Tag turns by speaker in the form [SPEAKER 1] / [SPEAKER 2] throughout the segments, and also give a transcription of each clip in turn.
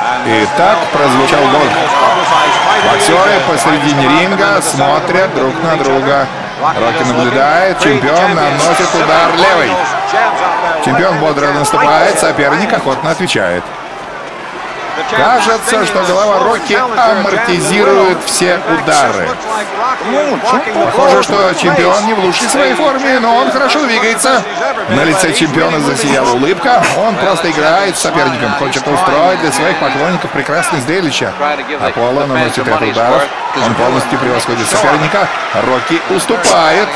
[SPEAKER 1] И так прозвучал гонг. Боксеры посредине ринга смотрят друг на друга. Рокки наблюдает, чемпион наносит удар левой. Чемпион бодро наступает, соперник охотно отвечает. Кажется, что голова Рокки амортизирует все удары. Похоже, что чемпион не в лучшей своей форме, но он хорошо двигается. На лице чемпиона засияла улыбка. Он просто играет с соперником, хочет устроить для своих поклонников прекрасное зрелище. Аполло наносит ряд ударов. Он полностью превосходит соперника. Рокки уступает.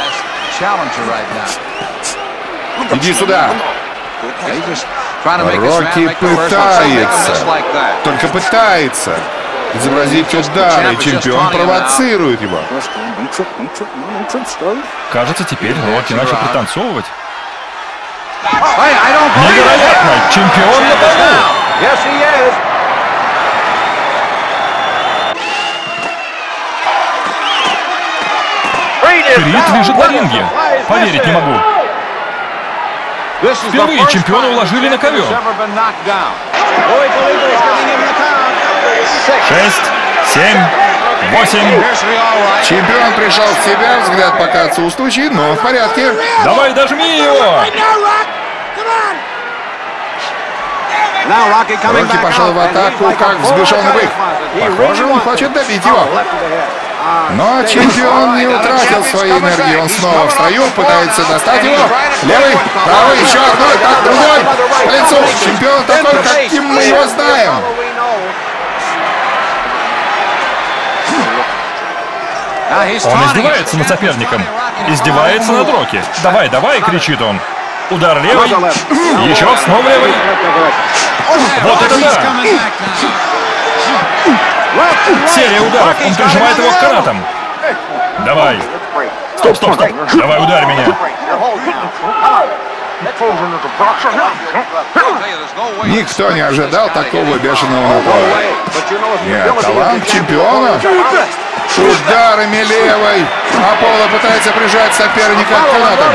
[SPEAKER 1] Иди сюда. Рокки пытается, только пытается изобразить удар, и чемпион провоцирует его.
[SPEAKER 2] Кажется, теперь Рокки начал пританцовывать. Невероятно! Чемпион на полу! Крид лежит на ринге. Поверить не могу. Впервые чемпиона уложили на ковер. 6, 7, 8.
[SPEAKER 1] Чемпион пришел в себя, взгляд пока отсутствующий, но в порядке.
[SPEAKER 2] Давай дожми его!
[SPEAKER 1] Рокки пошел в атаку, как взбешенный бык. Похоже, он хочет добить его. Но чемпион не утратил своей энергии. Он снова в строю, пытается достать его. Левый, правый, еще одной, так, другой. По лицу. Чемпион такой, каким мы его знаем.
[SPEAKER 2] Он издевается над соперником. Издевается над Рокки. Давай, давай, кричит он. Удар левый. Еще снова левый. Вот это да! Серия ударов. Он прижимает его к канатам. Давай. Стоп, стоп, стоп. Давай, ударь меня.
[SPEAKER 1] Никто не ожидал такого бешеного напора. Нет, талант чемпиона. Ударами левой. Аполло пытается прижать соперника к канатам.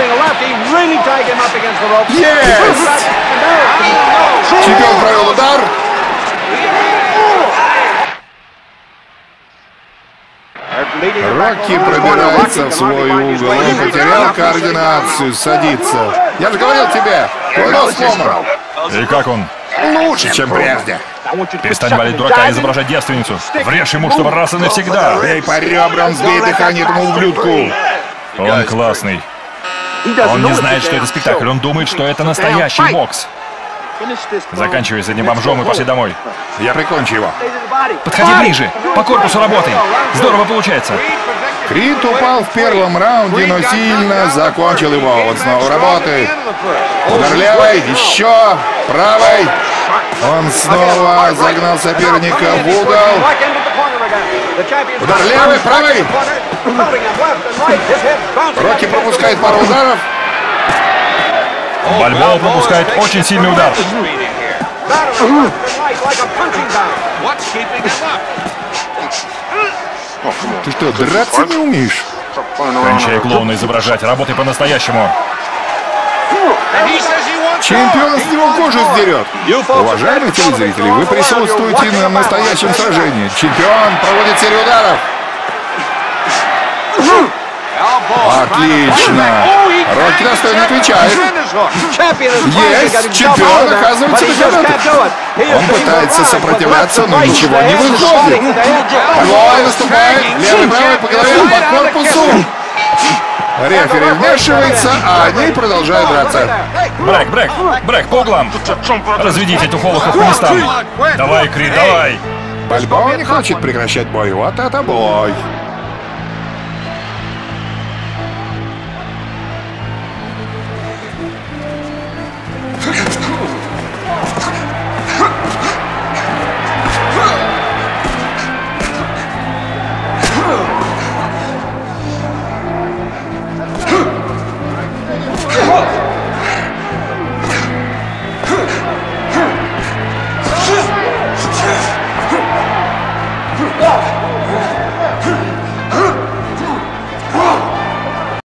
[SPEAKER 1] Есть! Чемпион провел удар. Рокки пробирается в свой угол. Он потерял координацию, садится. Я же говорил тебе, твой нос сломан.
[SPEAKER 2] И как он?
[SPEAKER 1] Лучше, чем прежде.
[SPEAKER 2] Перестань валить дурака и изображать девственницу. Врежь ему, чтобы раз и навсегда.
[SPEAKER 1] Бей по ребрам, сбей дыхание этому ублюдку.
[SPEAKER 2] Он классный. Он не знает, что это спектакль. Он думает, что это настоящий бокс. Заканчивай с этим бомжом и пошли домой.
[SPEAKER 1] Я прикончу его.
[SPEAKER 2] Подходи ближе. По корпусу работай. Здорово получается.
[SPEAKER 1] Крид упал в первом раунде, но сильно закончил его. Он снова работает. Удар левой, еще правой. Он снова загнал соперника в угол. Удар левой, правой. Рокки пропускает пару ударов.
[SPEAKER 2] Бальбоа пропускает очень сильный удар.
[SPEAKER 1] Ты что, драться не умеешь?
[SPEAKER 2] Кончай клоуна изображать, работай по-настоящему.
[SPEAKER 1] Чемпион с него кожу сдерет. Уважаемые телезрители, вы присутствуете на настоящем сражении. Чемпион проводит серию ударов. Отлично. Рокки достойно отвечает. Есть. Чемпион оказывается на канатах. Он пытается сопротивляться, но ничего не выходит. Бальбоа наступает. Левый, правый по голове, по корпусу. Рефери вмешивается, а они продолжают драться.
[SPEAKER 2] Брэк, по углам. Разведите этих олухов по местам. Давай, Крид, давай.
[SPEAKER 1] Бальбоа не хочет прекращать бой. Вот это бой.